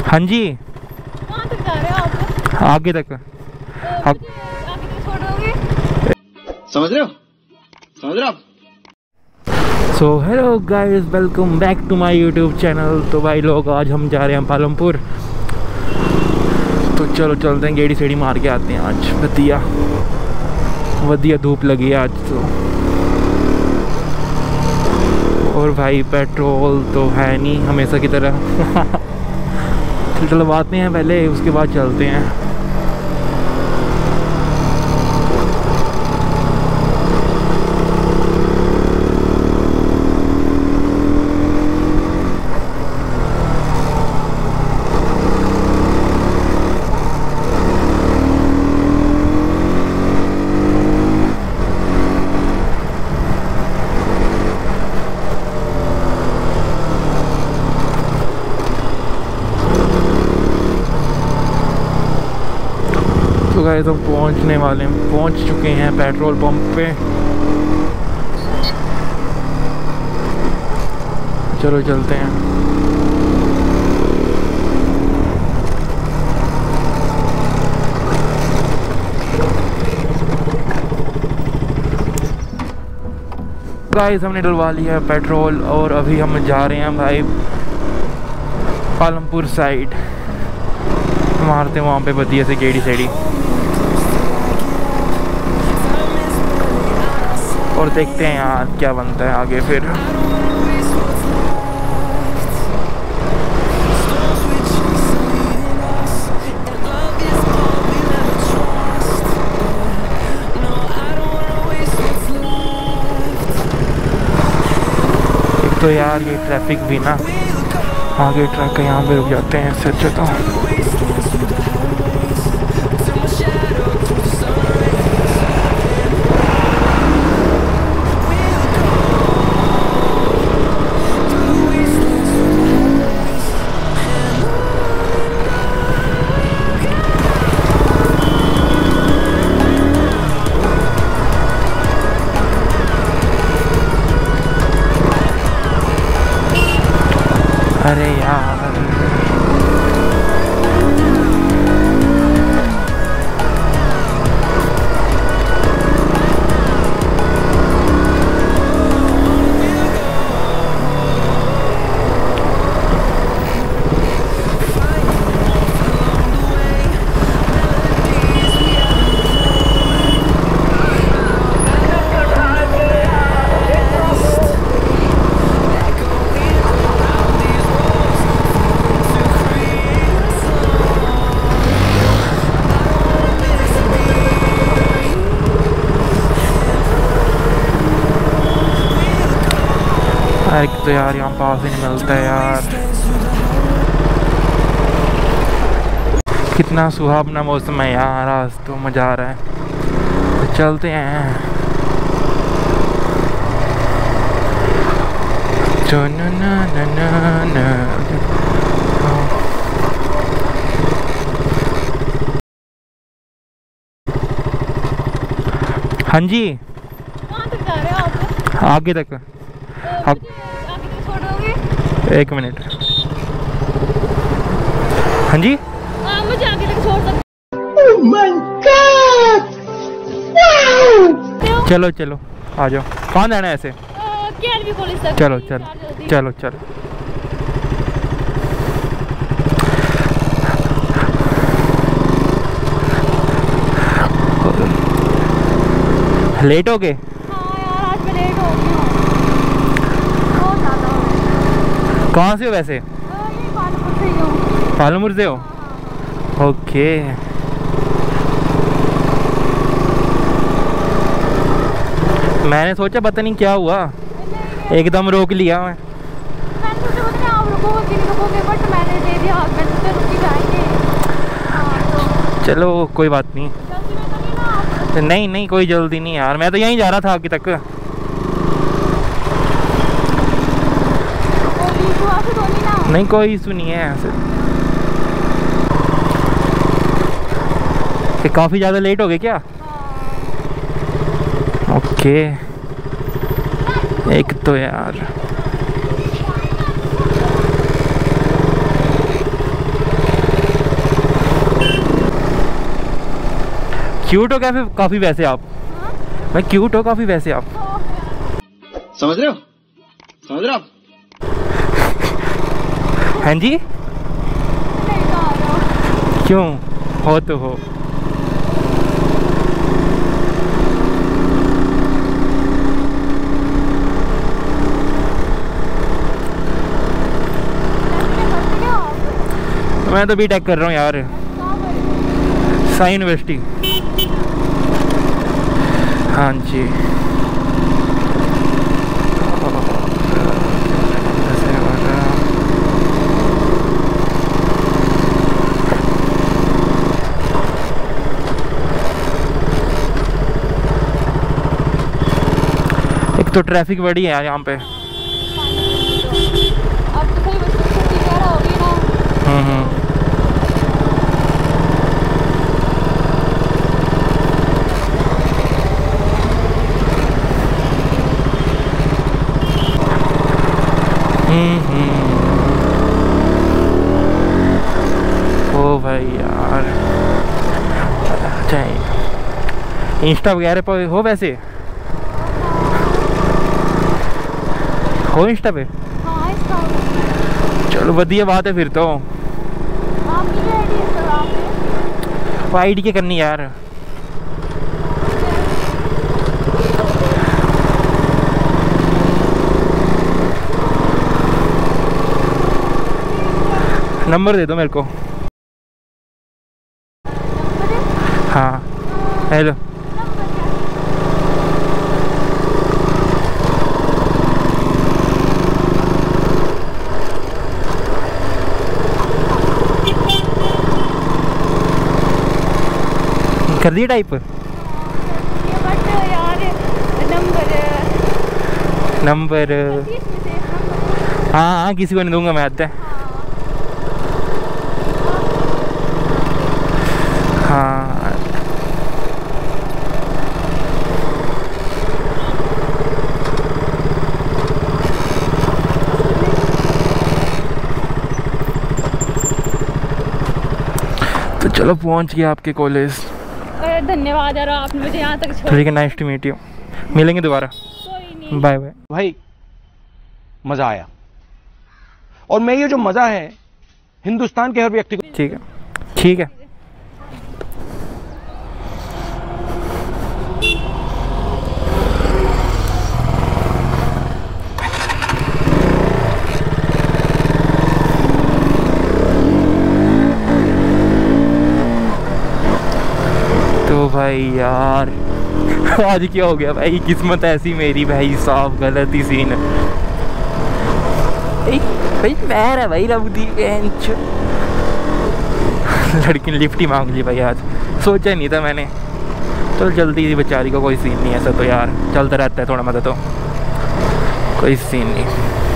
हाँ जी, कहाँ तक जा रहे हो आप? आगे तक। आगे तक छोड़ोगे? समझ रहे हो? समझ रहे हो आप? So hello guys, welcome back to my YouTube channel. तो भाई लोग, आज हम जा रहे हैं पालमपुर। तो चलो चलते हैं, गेड़ी सेड़ी मार के आते हैं। आज वधिया धूप लगी है आज तो। और भाई पेट्रोल तो है नहीं हमेशा की तरह। चलवाते हैं पहले, उसके बाद चलते हैं। तो गाइस, हम पहुंचने वाले हैं, पहुंच चुके हैं पेट्रोल पंप पे। चलो चलते हैं। गाइस, हमने डलवा लिया है पेट्रोल और अभी हम जा रहे हैं भाई पालमपुर साइड। मारते हैं वहाँ पे बढ़िया से गेड़ी सेड़ी और देखते हैं यार क्या बनता है आगे फिर। एक तो यार ये ट्रैफिक भी ना, आगे ट्रक है, यहाँ पे रुक जाते हैं इससे अच्छा तो। अरे यार, एक तो यार यहाँ पास ही नहीं मिलता है यार। कितना सुहावना मौसम है यार, आज तो मज़ा आ रहा है। तो चलते हैं। हाँ जी, कहाँ तक जा रहे हो आप? आगे तक। आगे तक छोड़ोगे? एक मिनट। हाँ जी, मुझे आगे तक छोड़ सकते Oh my God! हो? चलो चलो आ जाओ। कहाँ जाना है ऐसे? KLV कॉलेज तक। चलो चलो चलो चलो। लेट हो गए? हाँ यार, आज मैं लेट हो गई हूँ बहुत ज़्यादा। कहाँ से हो वैसे? ये पालमपुर से ही हूँ। पालमपुर से हो? ओके। मैंने सोचा पता नहीं क्या हुआ, एकदम रोक लिया मैं। मैंने सोचा पता नहीं आप रुकोगे कि नहीं रुकोगे, बट मैंने दे दिया हाथ में, तो रुक ही जाएंगे। हाँ, तो चलो कोई बात नहीं। जल्दी में तो नहीं ना आप? नहीं नहीं, कोई जल्दी नहीं यार, मैं तो यहीं जा रहा था आगे तक। कोई इशू आपसे तो नहीं ना? नहीं, कोई इशू नहीं है ऐसे। काफ़ी ज़्यादा लेट हो गए क्या? हाँ। ओके। एक तो यार क्यूट हो क्या काफ़ी वैसे आप? हाँ? मैं क्यूट हो काफ़ी वैसे आप? समझ रहे हो? समझ रहे हो आप? हाँ जी, नहीं तो आ रहा हूँ। क्यों? हो तो हो। क्या आप? मैं तो बीटेक कर रहा हूँ यार, कहाँ पर? साई यूनिवर्सिटी। हाँ जी। एक तो ट्रैफिक बड़ी है यहाँ पे। अब तो सही बस छुट्टी वगैरह होगी ना। ओ भाई यार, अच्छा इंस्टा वगैरह पर हो वैसे? हो इंस्टा पे? हाँ इसका होगा। चलो बढ़िया बात है फिर तो। आपकी भी आईडी है सर आपने? वो आईडी क्या करनी यार? नंबर दे दो मेरे को। हाँ हेलो। कर दिए टाइप? बट यार नंबर इसमें से एक नंबर। हाँ हाँ, किसी को नहीं दूंगा मैं आते। हाँ तो चलो पहुंच गया आपके कॉलेज। अरे धन्यवाद यार, आपने मुझे यहाँ तक छोड़। ठीक है, नाइस टू मीट यू। मिलेंगे दोबारा। कोई नहीं। Bye bye. भाई मजा आया, और मैं ये जो मजा है हिंदुस्तान के हर व्यक्ति को। ठीक है ठीक है। तो भाई यार आज क्या हो गया भाई, किस्मत ऐसी मेरी भाई साहब, गलत ही सीन है भाई। पैर है भाई रब दी बेंच। लड़की ने लिफ्ट ही मांग ली भाई, आज सोचा नहीं था मैंने। तो जल्दी थी बेचारी को, कोई सीन नहीं ऐसा तो यार, चलता रहता है थोड़ा मदद तो, कोई सीन नहीं।